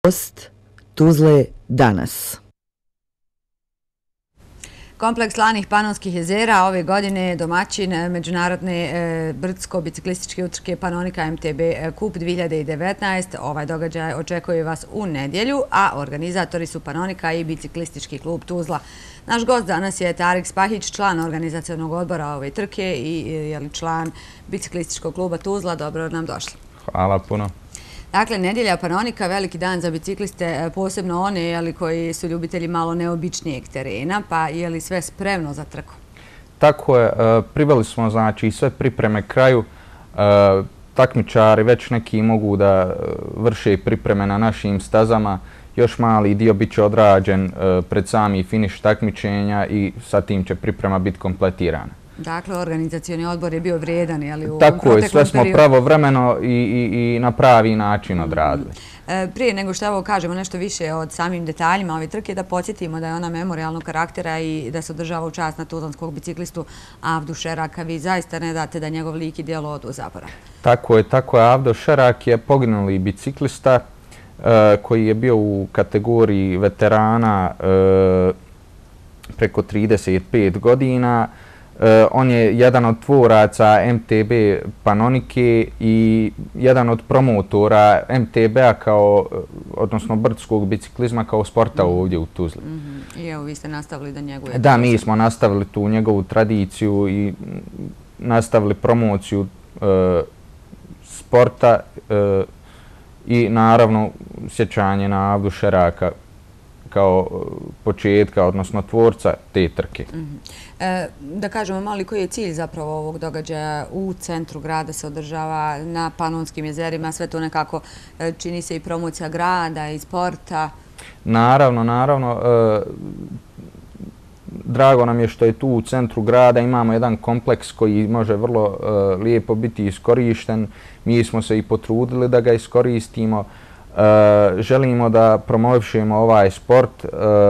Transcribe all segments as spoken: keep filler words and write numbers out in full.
Gost Tuzle danas. Kompleks Slanih Panonskih jezera ove godine je domaćin međunarodne brdsko-biciklističke utrke Panonika M T B Kup dvije hiljade devetnaest. Ovaj događaj očekuje vas u nedjelju, a organizatori su Panonika i biciklistički klub Tuzla. Naš gost danas je Tarik Spahić, član organizacionog odbora ove trke i član biciklističkog kluba Tuzla. Dobro nam došli. Hvala puno. Dakle, nedjelja Panonika, veliki dan za bicikliste, posebno one koji su ljubitelji malo neobičnijeg terena, pa je li sve spremno za trku? Tako je, priveli smo znači sve pripreme kraju. Takmičari već neki mogu da vrše pripreme na našim stazama. Još mali dio bit će odrađen pred sami finiš takmičenja i sa tim će priprema biti kompletirana. Dakle, organizacioni odbor je bio vrijedan, je li, u Tako je, sve smo pravovremeno i, i, i na pravi način odradili. E, prije nego što evo kažemo nešto više od samim detaljima ove trke, da podsjetimo da je ona memorijalnog karaktera i da se održava u čast na tuzlanskog biciklistu Avdu Šeraka. Vi zaista ne date da njegov lik i djelo odu u zaborav. Tako je, tako je. Avdo Šerak je poginuli biciklista e, koji je bio u kategoriji veterana e, preko trideset pet godina. Uh, on je jedan od tvoraca M T B Panonike i jedan od promotora M T B-a kao, odnosno brdskog biciklizma kao sporta ovdje u Tuzli. Mm-hmm. I evo, vi ste nastavili da njegujete. Da, mi smo nastavili tu njegovu tradiciju i nastavili promociju uh, sporta uh, i naravno sjećanje na Avdu Šeraka kao početka, odnosno tvorca te trke. Mm-hmm. E, da kažemo malo koji je cilj zapravo ovog događaja. U centru grada se održava na Panonskim jezerima, sve to nekako e, čini se i promocija grada i sporta. Naravno, naravno. E, drago nam je što je tu u centru grada. Imamo jedan kompleks koji može vrlo e, lijepo biti iskorišten. Mi smo se i potrudili da ga iskoristimo. E, želimo da promovišemo ovaj sport, e,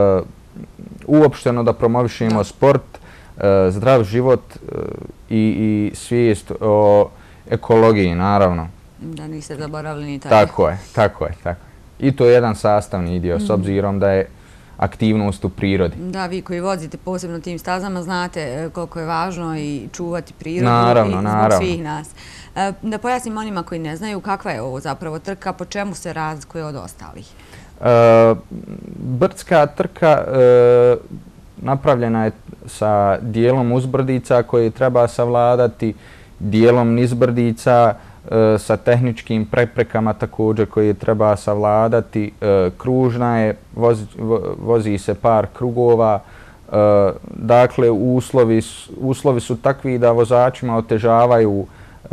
uopšteno da promovišemo da. sport, e, zdrav život e, i, i svijest o ekologiji, naravno. Da niste zaboravili ni taj. Tako je, tako je, tako je. I to je jedan sastavni dio, mm. s obzirom da je aktivnost u prirodi. Da, vi koji vozite posebno tim stazama znate koliko je važno i čuvati prirodu naravno, i zbog naravno. svih nas. Da pojasnim onima koji ne znaju kakva je ovo zapravo trka, po čemu se razlikuje od ostalih? E, brdska trka e, napravljena je sa dijelom uzbrdica koje treba savladati, dijelom nizbrdica e, sa tehničkim preprekama također koje treba savladati. E, kružna je, vozi, vozi se par krugova. E, dakle, uslovi, uslovi su takvi da vozačima otežavaju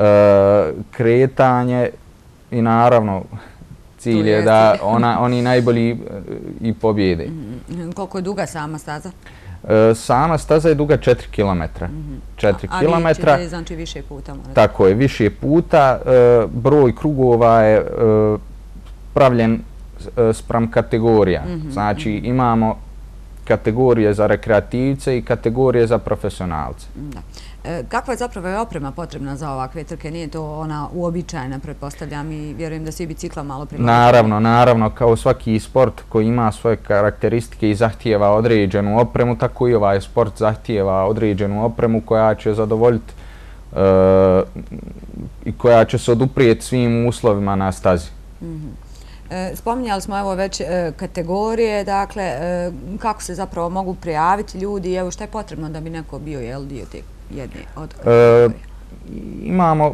e, kretanje i naravno cilj je da ona, oni najbolji i pobjede. Mm-hmm. Koliko je duga sama staza? E, sama staza je duga četiri kilometra. Mm-hmm. četiri a, kilometra. A vi ćete znači više puta? Morate. Tako je, više puta. E, broj krugova je e, pravljen e, spram kategorija. Mm-hmm. Znači imamo kategorije za rekreativce i kategorije za profesionalce. Da. E, kakva je zapravo oprema potrebna za ovakve trke? Nije to ona uobičajena, pretpostavljam, i vjerujem da svi bicikla malo prilagođeni. Naravno, naravno. Kao svaki sport koji ima svoje karakteristike i zahtijeva određenu opremu, tako i ovaj sport zahtijeva određenu opremu koja će zadovoljiti e, i koja će se oduprijeti svim uslovima na stazi. Mm-hmm. E, spominjali smo evo već e, kategorije, dakle, e, kako se zapravo mogu prijaviti ljudi, evo šta je potrebno da bi neko bio jel, dio te jedne od kategorije? E, imamo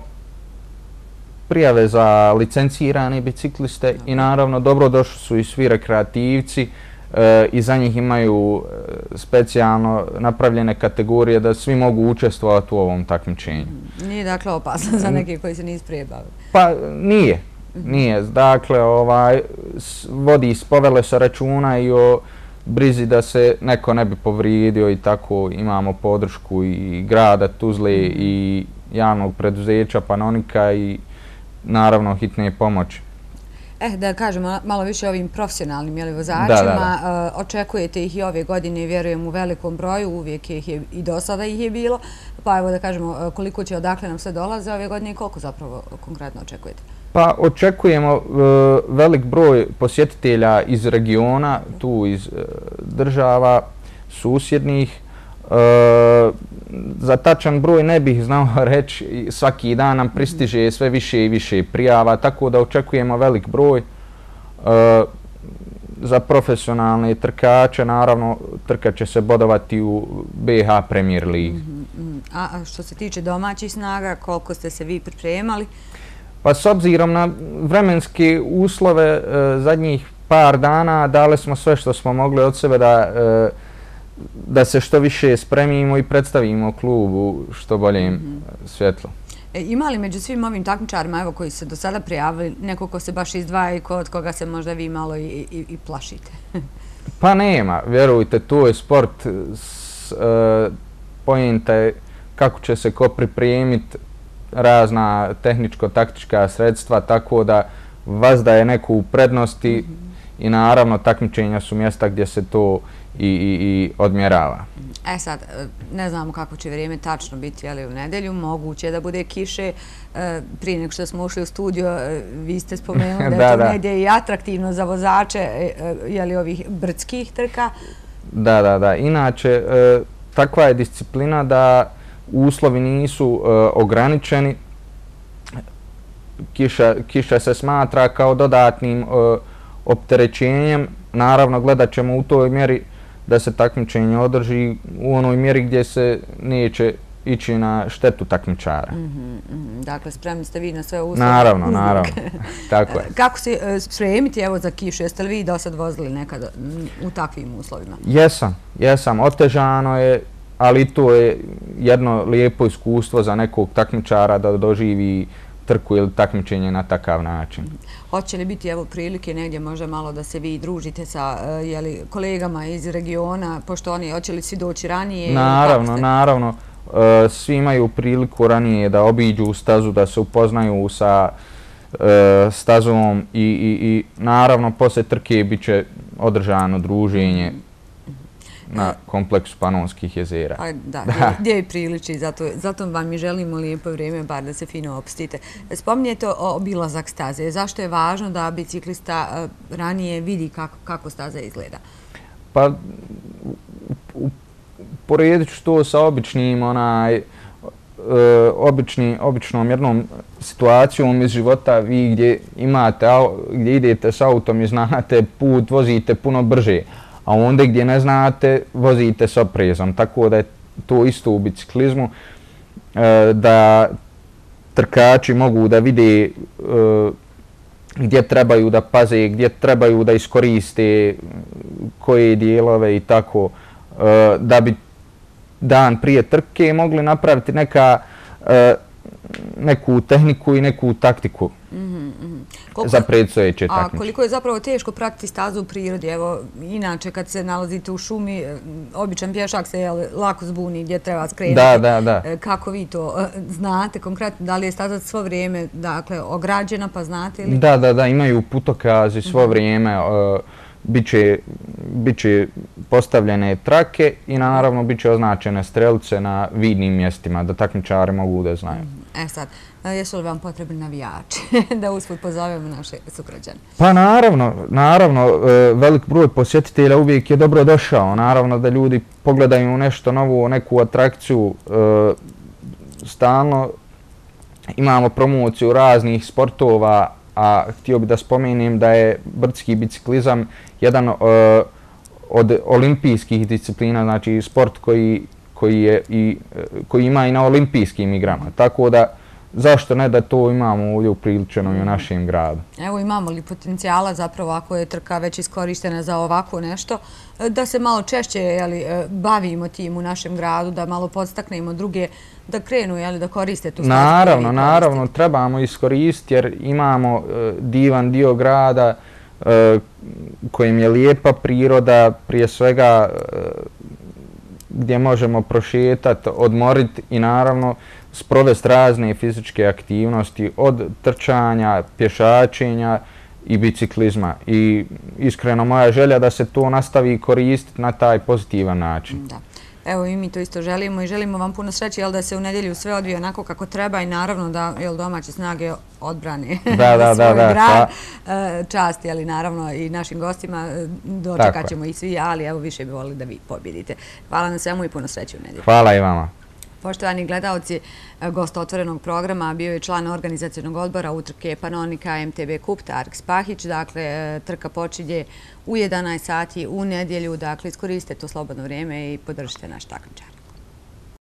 prijave za licencirane bicikliste okay. i naravno dobrodošli su i svi rekreativci e, i za njih imaju specijalno napravljene kategorije da svi mogu učestvovati u ovom takmičenju. Nije dakle opasno za neke koji se nisu prije bavili? Pa nije. Nije. Dakle, ovaj, vodi, povele se računa i o brizi da se neko ne bi povrijedio i tako imamo podršku i grada Tuzle i javnog preduzeća Panonika i naravno hitne pomoći. Eh, da kažemo malo više o ovim profesionalnim jeli, vozačima. Da, da, da. Uh, očekujete ih i ove godine, vjerujem, u velikom broju, uvijek ih je i do sada ih je bilo. Pa evo da kažemo koliko će odakle nam sve dolaze ove godine i koliko zapravo konkretno očekujete? Pa očekujemo velik broj posjetitelja iz regiona, tu iz država susjednih. Za tačan broj ne bih znao reći, svaki dan nam pristiže sve više i više prijava, tako da očekujemo velik broj. Za profesionalne trkače, naravno, trkat će se bodovati u B iH Premier League. A što se tiče domaćih snaga, koliko ste se vi pripremali? Pa s obzirom na vremenske uslove zadnjih par dana dali smo sve što smo mogli od sebe da da se što više spremimo i predstavimo klubu što boljem svjetlu. Ima li među svim ovim takmičarima evo, koji se do sada prijavili neko ko se baš izdvaja i od koga se možda vi malo i, i, i plašite? Pa nema, vjerujte, tu je sport. E, pojenta je kako će se ko pripremiti, razna tehničko-taktička sredstva, tako da vas da je neko u prednosti mm -hmm. i naravno takmičenja su mjesta gdje se to i, i, i odmjerava. E sad, ne znamo kako će vrijeme tačno biti, ali u nedelju moguće da bude kiše. Prije nego što smo ušli u studio, vi ste spomenuli da je to negdje i atraktivno za vozače jeli, ovih brdskih trka. Da, da, da. Inače, takva je disciplina da uslovi nisu ograničeni. Kiša, kiša se smatra kao dodatnim opterećenjem. Naravno, gledat ćemo u toj mjeri da se takmičenje održi u onoj mjeri gdje se neće ići na štetu takmičara. Mm -hmm, dakle, spremni ste vi na sve uslove? Naravno, naravno. Tako je. Kako se spremiti evo za kišu? Jeste li vi do sad vozili nekada u takvim uslovima? Jesam, jesam. Otežano je, ali to je jedno lijepo iskustvo za nekog takmičara da doživi trku ili takmičenje na takav način. Hoće li biti evo prilike negdje možda malo da se vi družite sa jeli, kolegama iz regiona, pošto oni hoće li svi doći ranije? Naravno, naravno. E, svi imaju priliku ranije da obiđu stazu, da se upoznaju sa e, stazom i, i, i naravno poslije trke bit će održano druženje na kompleksu Panonskih jezera. A, da, gdje je priliči, zato, zato vam i želimo lijepo vrijeme, bar da se fino opstite. Spominjete obilazak staze. Zašto je važno da biciklista ranije vidi kako, kako staza izgleda? Pa, poredit ću to sa običnim, onaj, obični, običnom jednom situacijom iz života, vi gdje imate, gdje idete s autom i znate put, vozite puno brže, a onda gdje ne znate, vozite s oprezom. Tako da je to isto u biciklizmu, da trkači mogu da vide gdje trebaju da paze, gdje trebaju da iskoriste koje dijelove i tako, da bi dan prije trke mogli napraviti neka, neku tehniku i neku taktiku mm-hmm. za predstojeće takmičenje. A koliko je zapravo teško pratiti stazu u prirodi? Evo, inače kad se nalazite u šumi, običan pješak se jel, lako zbuni gdje treba skrenuti. Da, da, da. Kako vi to znate konkretno? Da li je staza svo vrijeme dakle, ograđena pa znate li? Da, da, da, imaju putokazi svo mm-hmm. vrijeme. Uh, Biće, biće postavljene trake i naravno biće označene strelce na vidnim mjestima da takmičari mogu da znaju. E sad, jesu li vam potrebni navijači da usput pozovemo naše sugrađane? Pa naravno, naravno, velik broj posjetitelja uvijek je dobro došao. Naravno da ljudi pogledaju nešto novo, neku atrakciju. Stalno imamo promociju raznih sportova, a htio bih da spomenem da je brdski biciklizam jedan uh, od olimpijskih disciplina, znači sport koji, koji, je i, koji ima i na olimpijskim igrama. Tako da, zašto ne da to imamo ovdje upriličeno i u našem gradu? Evo imamo li potencijala zapravo ako je trka već iskorištena za ovako nešto, da se malo češće jeli, bavimo tim u našem gradu, da malo podstaknemo druge da krenu, jeli, da koriste tu stazu? Naravno, naravno, trebamo iskoristiti jer imamo uh, divan dio grada uh, kojim je lijepa priroda, prije svega uh, gdje možemo prošetati, odmoriti i naravno sprovesti razne fizičke aktivnosti od trčanja, pješačenja i biciklizma. I iskreno moja želja da se to nastavi koristiti na taj pozitivan način. Da. Evo i mi to isto želimo i želimo vam puno sreće, jel da se u nedjelju sve odvije onako kako treba i naravno da jel domaće snage odbrane svoj grad. Čast, jel i naravno i našim gostima, dočekat ćemo i svi, ali evo više bi volili da vi pobjedite. Hvala na svemu i puno sreće u nedjelju. Hvala i vama. Poštovani gledalci, gost otvorenog programa bio je član organizacionog odbora utrke Panonika M T B Kup Tarik Spahić. Dakle, trka počinje u jedanaest sati u nedjelju. Dakle, iskoristite to slobodno vrijeme i podržite naš takmičar.